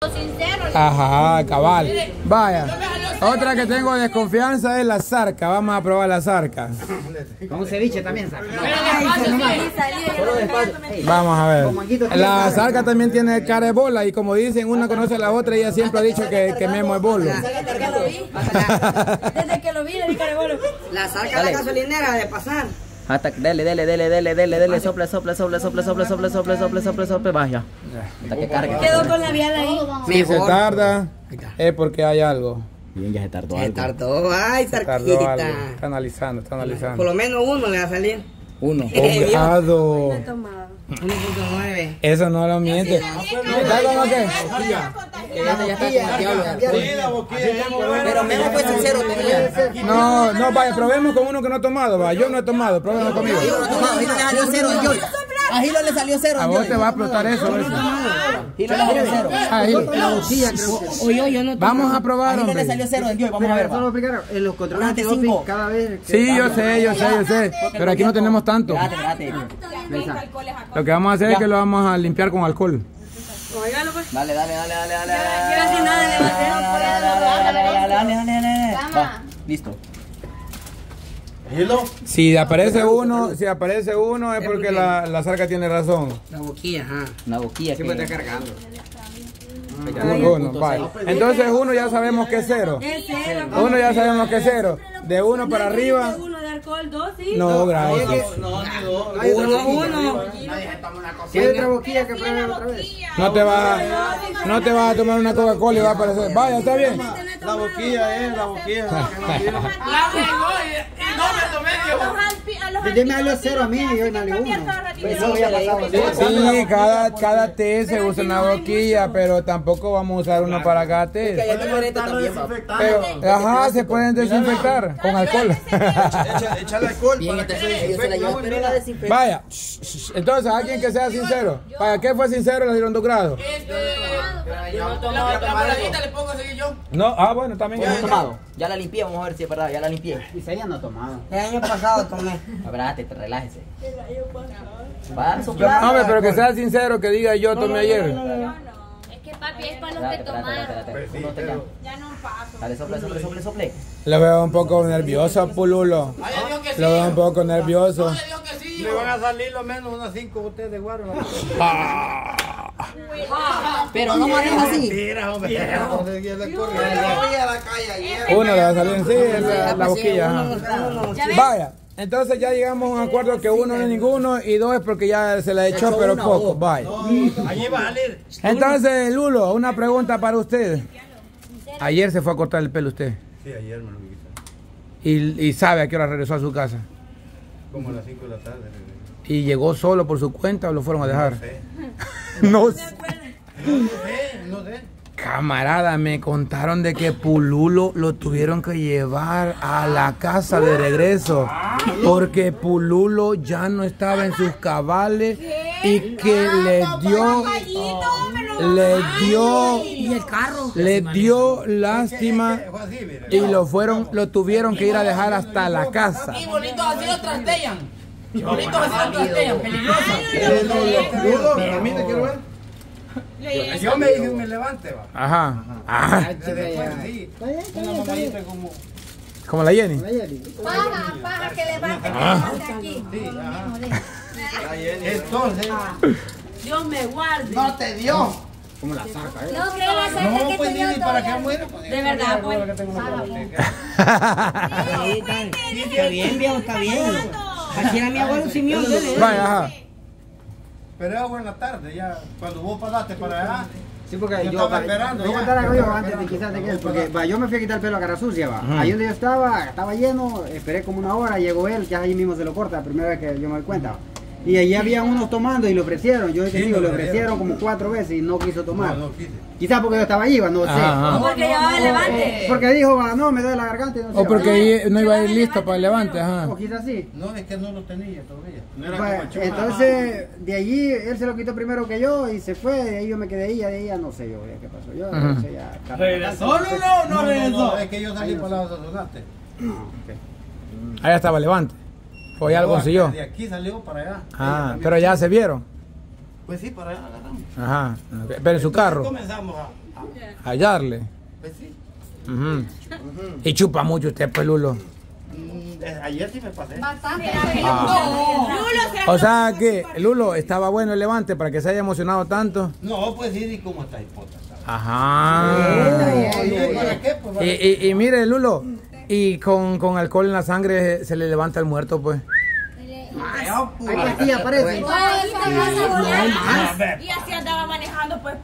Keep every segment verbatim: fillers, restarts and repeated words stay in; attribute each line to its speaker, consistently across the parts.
Speaker 1: Ajá, cabal. Vaya. Otra que tengo desconfianza es la zarca. Vamos a probar la zarca.
Speaker 2: Con un ceviche también saca.
Speaker 1: Vamos a ver. La zarca también tiene cara de bola y como dicen, una conoce a la otra y ella siempre ha dicho que, que Memo es bolo.
Speaker 3: Desde que lo vi, le vi cara de bolo.
Speaker 4: La zarca de la gasolinera de pasar.
Speaker 2: Hasta dele, dele, dele, dele, dele, dele, sopla, sopla, sopla, sopla, sopla, sopla, sopla, sopla, sopla, sopla, vaya. Hasta que cargue.
Speaker 3: Quedó con la vial ahí.
Speaker 1: Si se tarda, es porque hay algo.
Speaker 2: Bien, ya se tardó
Speaker 4: Se
Speaker 2: algo.
Speaker 4: tardó, ay,
Speaker 1: Se tardó algo.
Speaker 4: zarquita.
Speaker 1: Está analizando, está analizando.
Speaker 4: Por lo menos uno le va a salir.
Speaker 2: Uno.
Speaker 1: Obligado.
Speaker 4: uno punto nueve.
Speaker 1: Eso no lo miente. ¿Está como que?
Speaker 4: Pero menos fue sincero tenía.
Speaker 1: No, no, vaya, probemos con uno que no ha tomado, va. Yo no he tomado, probemos conmigo.
Speaker 4: Ahí le salió cero en Joy. A Gilo le salió cero.
Speaker 1: A vos te va a explotar eso. eso.
Speaker 4: Gilo le salió cero.
Speaker 1: Ah, Gilo.
Speaker 4: La botella creo que. Oye, yo no.
Speaker 1: Vamos a probar,
Speaker 4: A Gilo le
Speaker 1: hombre.
Speaker 4: salió cero en Joy. Vamos a ver.
Speaker 2: Solo explicar, en los controles
Speaker 4: Durante
Speaker 2: antidoping
Speaker 4: cinco.
Speaker 2: cada vez. que-
Speaker 1: Sí, yo sé, yo sé, yo sé. Pero aquí no tenemos tanto.
Speaker 4: Espérate, espérate.
Speaker 1: Lo que vamos a hacer es que lo vamos a limpiar con alcohol.
Speaker 3: Óigalo, pues.
Speaker 4: Dale, dale, dale, dale, dale.
Speaker 3: Casi nada le va a hacer.
Speaker 4: Dale, dale, dale, dale, dale.
Speaker 2: Va, listo.
Speaker 1: Si aparece uno, si aparece uno es porque la, la zarca tiene razón.
Speaker 4: La boquilla, ajá.
Speaker 2: Una boquilla que...
Speaker 5: Siempre está cargando.
Speaker 1: Uno, vale. Entonces uno ya sabemos que es cero.
Speaker 3: Es cero.
Speaker 1: Uno ya sabemos que es cero. De uno para arriba.
Speaker 3: Uno de alcohol, dos, sí.
Speaker 1: No, gracias.
Speaker 4: Uno, uno.
Speaker 2: Si hay otra boquilla que pruebe otra vez.
Speaker 1: No te vas no te vas a tomar una Coca-Cola y va a aparecer. Vaya, está bien.
Speaker 5: La boquilla es, la boquilla.
Speaker 2: Dime algo cero a mí y yo dale uno. Eso ya pasado.
Speaker 1: Sí, cada, cada té se usa una boquilla, pero tampoco vamos a usar uno para cada té. Pero, ajá, se pueden desinfectar con alcohol.
Speaker 5: Échale alcohol.
Speaker 4: Bien, entonces yo se la llevo, pero la desinfecto.
Speaker 1: Vaya, entonces alguien que sea sincero. ¿Para qué fue sincero? Le dieron dos grados.
Speaker 4: La paradita le pongo a seguir yo.
Speaker 1: No, ah, bueno, también.
Speaker 2: ¿Ya hemos tomado? Ya la limpié, vamos a ver si es verdad, ya la limpié.
Speaker 5: Y se no ha tomado.
Speaker 4: El año pasado tomé.
Speaker 2: Abrate, te relájese. Va a soplar.
Speaker 1: Hombre, pero que sea sincero, que diga yo tomé ayer.
Speaker 3: Es que papi es para los que tomaron.
Speaker 2: Ya no paso. Dale, sople, sople, sople, sople.
Speaker 1: Lo veo un poco nervioso, Pululo. Lo veo un poco nervioso.
Speaker 5: Le van a salir lo menos unas cinco botellas de guaro.
Speaker 4: Pero no maneja así.
Speaker 5: Mentira, hombre.
Speaker 1: Uno le va a salir, sí, es la, la boquilla. Ajá. Vaya, entonces ya llegamos a un acuerdo que uno no es ninguno y dos es porque ya se la echó, pero poco. Vaya.
Speaker 5: Allí va a salir.
Speaker 1: Entonces, Lulo, una pregunta para usted. Ayer se fue a cortar el pelo usted.
Speaker 5: Sí, ayer me lo quitaron.
Speaker 1: Y, y sabe a qué hora regresó a su casa.
Speaker 5: Como a las cinco de la tarde.
Speaker 1: ¿Y llegó solo por su cuenta o lo fueron a dejar?
Speaker 5: No sé.
Speaker 1: No sé.
Speaker 5: No sé, no sé.
Speaker 1: Camarada, me contaron de que Pululo lo tuvieron que llevar a la casa de regreso porque Pululo ya no estaba en sus cabales y que le dio le dio
Speaker 4: Y el carro.
Speaker 1: le dio lástima
Speaker 5: Fue así, mire.
Speaker 1: y lo fueron lo tuvieron que ir a dejar hasta la casa.
Speaker 4: Y bonitos así los trastean. Bonitos así los trastean. Peligroso.
Speaker 5: Ludo, a mí te quiero ver. Yo me dije me levante, va.
Speaker 1: Ajá. Ah,
Speaker 5: Después sí. Una mamadita como.
Speaker 1: como la Jenny.
Speaker 3: Paja, paja, que levante, que
Speaker 1: Ah.
Speaker 3: levante aquí.
Speaker 5: Entonces.
Speaker 3: Dios me guarde.
Speaker 4: No te dio.
Speaker 3: No, que la saca
Speaker 5: No,
Speaker 3: que
Speaker 5: pues
Speaker 3: te
Speaker 5: ni
Speaker 3: dio
Speaker 5: ni para
Speaker 3: todo.
Speaker 5: qué muera. Pues,
Speaker 3: De verdad, pues.
Speaker 4: Está bien, viejo, está bien. Así era mi abuelo Simeón.
Speaker 1: Vaya, ajá.
Speaker 5: Pero era buena tarde, ya. Cuando vos pasaste para allá.
Speaker 2: Sí, porque
Speaker 5: Yo
Speaker 2: yo,
Speaker 5: estaba esperando
Speaker 2: yo
Speaker 5: ya.
Speaker 2: contar algo yo antes de quizás de que él, porque va, yo me fui a quitar el pelo a cara sucia, va. Ahí donde yo estaba, estaba lleno, esperé como una hora, llegó él, que ahí mismo se lo corta, la primera vez que yo me doy cuenta. Va. Y allí había unos tomando y le ofrecieron, yo te
Speaker 5: Sí,
Speaker 2: digo,
Speaker 5: me
Speaker 2: le
Speaker 5: ofrecieron.
Speaker 2: ofrecieron como cuatro veces y no quiso tomar.
Speaker 5: No, no quise.
Speaker 2: Quizás porque yo estaba allí, va, no sé.
Speaker 1: Ajá, ajá.
Speaker 3: Porque llevaba el levante.
Speaker 2: Porque dijo, va, no, me duele la garganta y no sé.
Speaker 1: O
Speaker 2: va.
Speaker 1: porque ahí no iba a ir listo para el levante, ajá.
Speaker 2: O quizás sí.
Speaker 5: No, es que no lo tenía todavía. No era
Speaker 2: Pues,
Speaker 5: como chuma.
Speaker 2: entonces, de allí, él se lo quitó primero que yo y se fue, de ahí yo me quedé ahí, de ahí ya no sé yo ya qué pasó. Yo
Speaker 1: Ajá.
Speaker 2: no sé ya.
Speaker 5: ¿Regresó? No, no, no, no regresó. Es que yo salí para la sazonante.
Speaker 2: Ah, ok.
Speaker 1: Allá estaba levante. O ya lo consiguió.
Speaker 5: De aquí salió para allá.
Speaker 1: Ah,
Speaker 5: Ella
Speaker 1: pero ya se vieron.
Speaker 5: Pues sí, para allá agarramos.
Speaker 1: Ajá. Ok. Pero en su carro.
Speaker 5: Comenzamos a.
Speaker 1: a hallarle.
Speaker 5: Pues sí.
Speaker 1: Ujú. Y chupa mucho usted, pues, Lulo.
Speaker 5: Mm, eh, Ayer sí me pasé.
Speaker 1: Ah. O sea que, Lulo, estaba bueno el levante para que se haya emocionado tanto.
Speaker 5: No, pues sí, ¿y cómo está hipota?
Speaker 1: Ajá.
Speaker 5: ¿Para qué? Pues, para-
Speaker 1: Y, y, y mire, Lulo, y con, con alcohol en la sangre se le levanta el muerto, pues.
Speaker 5: Ay, oh,
Speaker 2: Hay
Speaker 5: pura.
Speaker 2: pastillas, parece.
Speaker 5: A ver.
Speaker 3: Y así andaba manejando, pues.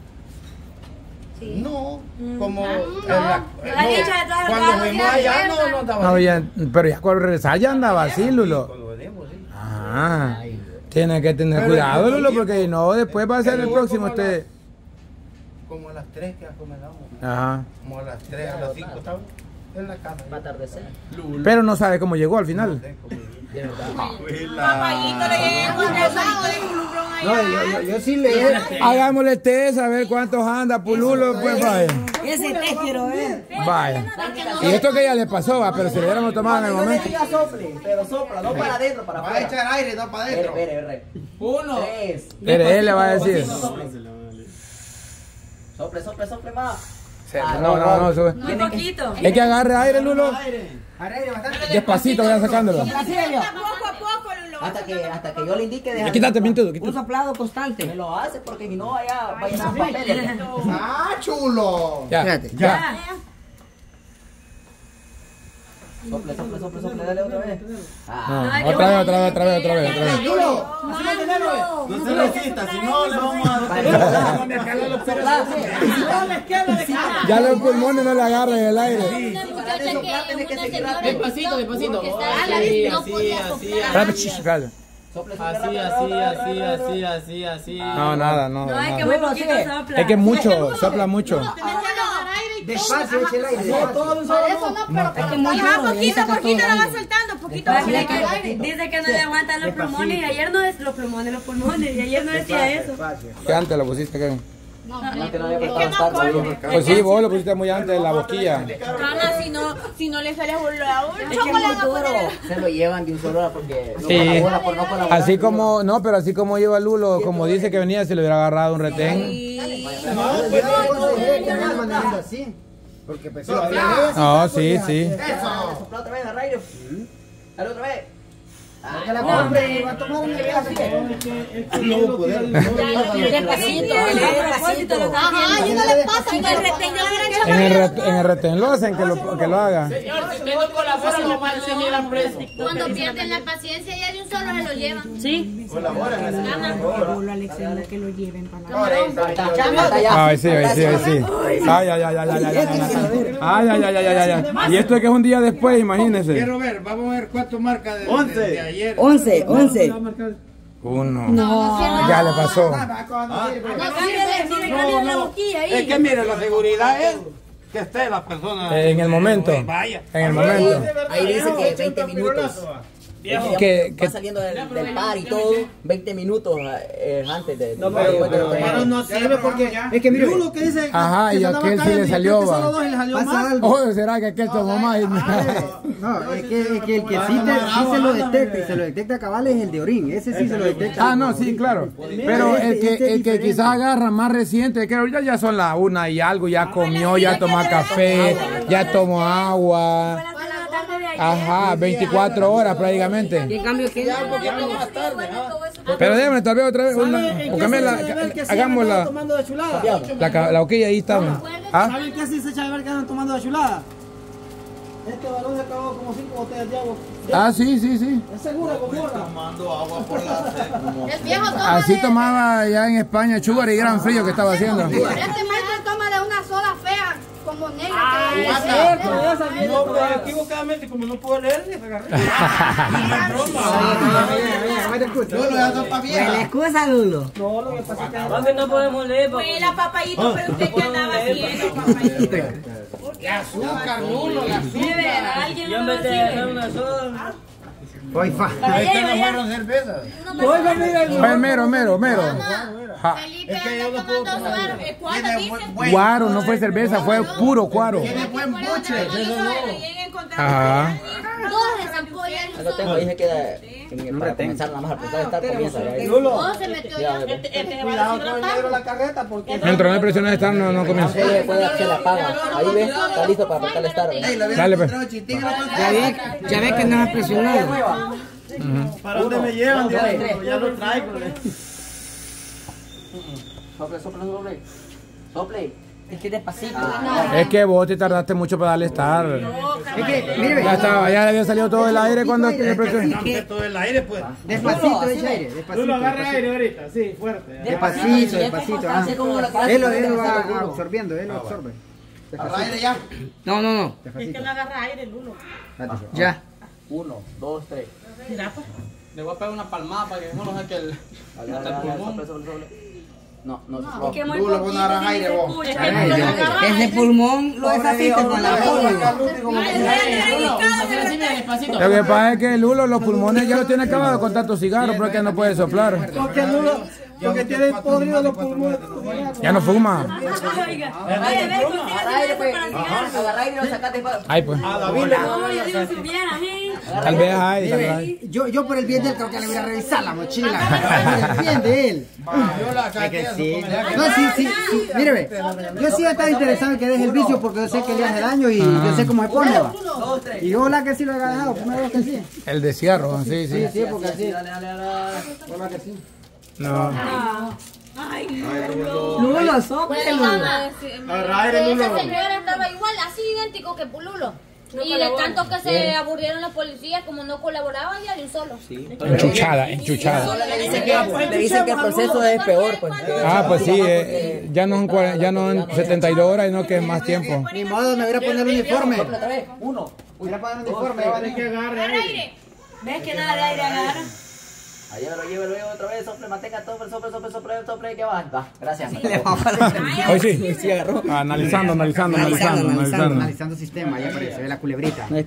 Speaker 5: No, como en la-
Speaker 3: La
Speaker 5: no,
Speaker 3: dicha de todas las
Speaker 5: cuando
Speaker 3: cosas,
Speaker 5: fuimos
Speaker 3: ya
Speaker 5: allá
Speaker 3: de
Speaker 5: no,
Speaker 3: mierda.
Speaker 5: no andaba
Speaker 1: No,
Speaker 5: así.
Speaker 1: ya, pero ya cuando regresaba ya andaba así, Lulo.
Speaker 5: Cuando venimos, sí.
Speaker 1: Ah, tiene que tener
Speaker 5: Pero
Speaker 1: cuidado,
Speaker 5: el
Speaker 1: Lulo,
Speaker 5: tiempo-
Speaker 1: porque no, después va a ser
Speaker 5: el
Speaker 1: el
Speaker 5: tiempo
Speaker 1: próximo
Speaker 5: como
Speaker 1: usted.
Speaker 5: Como a las tres que acomodamos.
Speaker 1: Ajá.
Speaker 5: Como a las tres, a las cinco estamos en la casa.
Speaker 4: Va a atardecer.
Speaker 1: Pero no sabe cómo llegó al final.
Speaker 3: Papayito le llegué a encontrar solito de culumbrón allá.
Speaker 2: No, yo, yo, yo sí le...
Speaker 1: Hagámosle test a ver cuántos anda, Pululo, pues vaya.
Speaker 4: Ese te quiero ver.
Speaker 1: Vaya. Y esto que ya le pasó, va, pero si le hubiéramos tomado en el momento.
Speaker 4: sople, pero sopla, no para adentro, para
Speaker 5: Va a
Speaker 4: afuera.
Speaker 5: echar aire, no para adentro.
Speaker 4: Espere, espere, Uno. Tres.
Speaker 1: Pero él le va a decir.
Speaker 4: Sople, sople, sople más.
Speaker 1: No, no, no, sube.
Speaker 3: Muy poquito.
Speaker 1: Es que agarre aire, Lulo.
Speaker 2: Aire bastante.
Speaker 1: Despacito, vaya sacándolo.
Speaker 3: Poco a poco, Lulo.
Speaker 4: Hasta que, hasta que yo le indique dejar
Speaker 1: Quítate, pintudo,
Speaker 4: un
Speaker 1: quítate.
Speaker 4: soplado constante. Me lo hace porque si no allá va a llenar papeles.
Speaker 5: ¡Ah, chulo!
Speaker 1: Ya,
Speaker 2: Espérate.
Speaker 1: ya.
Speaker 4: Sople, sople, sople, sople, dale otra vez. Ah.
Speaker 1: No, otra vez, otra vez, otra vez, otra vez, otra vez.
Speaker 5: No se resista, si no le vamos a
Speaker 4: Soplar, sí.
Speaker 1: Ya los pulmones no le agarran el aire.
Speaker 6: Despacito, despacito.
Speaker 3: Así,
Speaker 6: Así, así,
Speaker 1: Espérate, shh, espérate.
Speaker 4: Sople, sople,
Speaker 6: así,
Speaker 4: rápido,
Speaker 6: así,
Speaker 4: rápido,
Speaker 6: así,
Speaker 4: rápido, rápido.
Speaker 6: así, así, así.
Speaker 1: No, nada, no.
Speaker 3: No, es que
Speaker 1: nada.
Speaker 3: muy poquito sopla.
Speaker 1: Es que mucho, sopla mucho.
Speaker 2: Despacio, eche el aire. despacio.
Speaker 3: Es que muy poquito, poquito lo va soltando, poquito. Dice que no le aguantan los pulmones y ayer no es los pulmones, los pulmones y ayer no decía eso.
Speaker 2: Despacio.
Speaker 1: ¿Qué antes lo pusiste, Kevin?
Speaker 4: No, que no había prestado tanto.
Speaker 1: Pues sí, vos lo pusiste muy antes de la boquilla.
Speaker 3: Cana, si no, si no le sale a un
Speaker 4: Es que es muy duro. Se lo llevan de un solo hora porque no
Speaker 1: Sí.
Speaker 4: colabora por no colaborar.
Speaker 1: Así como, no, pero así como lleva Lulo, como dice que venía, si le hubiera agarrado un retén.
Speaker 2: No, yo le aconsejé que no manejando así. Porque pues si lo había
Speaker 1: No, sí, sí.
Speaker 4: Sopla otra vez, Arrayo. Dale otra vez.
Speaker 2: que la compre y va a tomar un viaje.
Speaker 3: Despacito, despacito. Ajá, y no le pasa. En el retén de la gran
Speaker 1: En el, ret- en el retén lo hacen que lo, que lo haga.
Speaker 6: Señor, si usted no colabora, me parece ni la presa.
Speaker 3: Cuando pierden la paciencia ya de un solo se lo llevan. Sí.
Speaker 1: Ay, sí, ay, sí, ay, sí. Ay, ay, ay, ay, ay, ay, ay, ay. Ay, ay, ay, ay, ay, ay, ay. Y esto es que es un día después, imagínense.
Speaker 5: Quiero ver, vamos a ver cuánto marca de, de, de ayer.
Speaker 4: Once, once.
Speaker 1: Uno. Ya le pasó.
Speaker 5: Es que mire, la seguridad es que esté la persona.
Speaker 1: En el momento.
Speaker 5: Vaya.
Speaker 1: En el momento.
Speaker 4: Ahí dice que veinte minutos.
Speaker 1: Que,
Speaker 4: Va
Speaker 1: que,
Speaker 4: saliendo del, del par y todo, veinte minutos eh, antes de...
Speaker 2: No, pero, pero, pero no sirve porque es que mire, uno que dice
Speaker 1: ajá, y aquel sí le salió, va.
Speaker 2: pasa algo.
Speaker 1: Oh, ¿será que aquel tomó más?
Speaker 2: No, es que, es que el que sí, te, sí se lo detecta y se lo detecta cabal es el de orín. Ese sí se lo detecta.
Speaker 1: Ah, no, sí, claro. Pero el que, el que quizás agarra más reciente, que ahorita ya son las una y algo, ya comió, ya toma café, ya tomó agua. Ajá, veinticuatro horas prácticamente.
Speaker 4: En cambio, ¿qué?
Speaker 1: Pero déjame, tal vez otra vez, una, o cambiarla, hagamos la,
Speaker 7: tomando de chulada?
Speaker 1: la, ca- la boquilla ahí está. ¿Ah?
Speaker 7: ¿Saben qué así se echa de ver que andan tomando de chulada? Este varón se acabó como cinco botellas de agua.
Speaker 1: Ah, sí, sí, sí.
Speaker 7: ¿Es seguro, Gomorra?
Speaker 3: El viejo toma
Speaker 1: Así
Speaker 3: de-
Speaker 1: tomaba ya en España Chugar y gran frío que estaba haciendo.
Speaker 3: Este maestro toma de una sola fea, como negra.
Speaker 7: Ah,
Speaker 3: que-
Speaker 7: es cierto, esa viene
Speaker 5: No,
Speaker 7: por
Speaker 5: pero
Speaker 7: ahí.
Speaker 5: equivocadamente, como no puedo leer, ni agarré.
Speaker 2: No lo hagas para
Speaker 4: ¿Me excusa, Lulo?
Speaker 7: No, lo que pasa es que...
Speaker 6: Porque no podemos leer,
Speaker 3: Fue la papayito, pero usted que andaba haciendo, papayito.
Speaker 5: Azúcar, nulo,
Speaker 3: Debe, alguien
Speaker 6: yo
Speaker 3: lo
Speaker 6: en
Speaker 3: va a
Speaker 6: vez de
Speaker 3: decir.
Speaker 6: dejar una sola.
Speaker 2: Hoy fa.
Speaker 5: Estas no fueron cervezas.
Speaker 7: Oiga, mira,
Speaker 1: Pues mero, mero, mero. Ja.
Speaker 3: Felipe anda tomando suero. ¿Cuánto dice?
Speaker 1: Guaro, no fue cerveza, fue puro cuaro.
Speaker 3: Tiene buen buche.
Speaker 1: Ajá.
Speaker 3: Dos de zampolla.
Speaker 8: lo tengo, ahí se queda. en- Para comenzar nada más a apretar, estar comienza. ahí.
Speaker 3: Oh, se metió ya.
Speaker 8: Ya,
Speaker 3: Este- este va a
Speaker 7: Cuidado
Speaker 3: decir
Speaker 7: con el
Speaker 3: la
Speaker 7: negro de
Speaker 3: paz.
Speaker 7: la carreta porque...
Speaker 1: Mientras no hay presión de estar, no, no comienza.
Speaker 8: Se le puede se la apaga. Ahí ve, está listo para apretar el start.
Speaker 1: Dale, pues.
Speaker 4: Ya ve, ya ve que no es presionado.
Speaker 7: ¿Para dónde me llevan?
Speaker 8: Dos, tres,
Speaker 7: Dios? Ya lo traigo.
Speaker 8: Sople, sople, sople. Sople.
Speaker 4: Es que despacito.
Speaker 1: Es que vos te tardaste mucho para darle estar.
Speaker 2: Es que, mire,
Speaker 1: Ya estaba, ya le había salido todo el aire cuando le presión.
Speaker 7: Campe todo el aire, pues.
Speaker 2: despacito, echa aire, despacito.
Speaker 7: Lulo, agarra
Speaker 2: despacito.
Speaker 7: aire ahorita, sí, fuerte.
Speaker 2: Despacito, despacito. ah.
Speaker 4: Así como la clase
Speaker 2: Él lo,
Speaker 4: que
Speaker 2: él lo
Speaker 4: te
Speaker 2: va
Speaker 4: hace Lulo.
Speaker 2: absorbiendo, él lo absorbe.
Speaker 7: Agarra aire ya.
Speaker 4: No, no, no.
Speaker 3: Es que
Speaker 2: Despacito.
Speaker 3: no agarra aire, Lulo.
Speaker 2: Espérate.
Speaker 4: Ya.
Speaker 8: Uno, dos, tres.
Speaker 3: Mira, pues.
Speaker 6: Le voy a pegar una palmada para que no lo saque el.
Speaker 8: Dale, dale, dale, sople, sople, sople. No, no,
Speaker 3: Es que muy
Speaker 5: Lulo, vos
Speaker 3: poquito,
Speaker 5: no agarras
Speaker 3: sí,
Speaker 5: aire,
Speaker 3: se
Speaker 5: vos.
Speaker 3: escucha.
Speaker 2: Agarra aire.
Speaker 4: Ese pulmón lo deshaciste con la bola.
Speaker 1: Lo que pasa es que Lulo los pulmones ya los tiene acabados con tantos cigarros, pero es que no puede soplar.
Speaker 7: Porque Lulo, porque tiene podrido los pulmones.
Speaker 1: Ya no fuma.
Speaker 3: Oiga, oye, ve,
Speaker 8: Agarra aire, pues.
Speaker 3: para cigarros.
Speaker 8: Agarra aire y lo sacaste para.
Speaker 1: Ay, pues.
Speaker 3: No, yo digo, si hubiera, ¿eh?
Speaker 1: Tal vez hay, tal vez hay.
Speaker 2: Yo, yo por el bien de él creo que le voy a revisar la mochila. Por el bien de él.
Speaker 5: Yo la saqué.
Speaker 2: No, sí, sí, sí. Mire, ve, yo sí estaba interesado en que deje el vicio porque yo sé que le hace daño y yo sé cómo se pone, va. Y yo la que sí lo he dejado, primero vez que sí.
Speaker 1: El de cigarro, sí, sí.
Speaker 2: Sí, sí, porque así.
Speaker 8: Dale, dale, dale.
Speaker 2: Hola que sí.
Speaker 1: No.
Speaker 3: Ay, Lulo.
Speaker 4: Lulo, sople, Lulo.
Speaker 7: Agarra aire, Lulo.
Speaker 9: Ese señor estaba igual, así idéntico que Pululo. Y de tanto que se aburrieron los policías, como no colaboraban, ya de un solo.
Speaker 1: Enchuchada, enchuchada.
Speaker 8: Le dicen que, le dicen que el proceso es peor, pues.
Speaker 1: Ah, pues sí, eh, ya no en cuarenta, ya no en setenta y dos horas, sino que es más tiempo.
Speaker 2: Ni modo, me voy a poner el uniforme.
Speaker 8: Otra vez. Uno.
Speaker 2: Me voy a poner el uniforme. ya va a tener que
Speaker 7: agarre aire.
Speaker 3: ¿Ves que nada de aire agarra?
Speaker 8: Ahí llévelo, llévelo, llévelo otra vez. Sople, mantenga, sople, sople, sople, sople, sople, que va. Va, gracias.
Speaker 1: Hoy sí. Analizando, analizando, analizando, analizando.
Speaker 2: analizando sistema, ya aparece, ve la culebrita.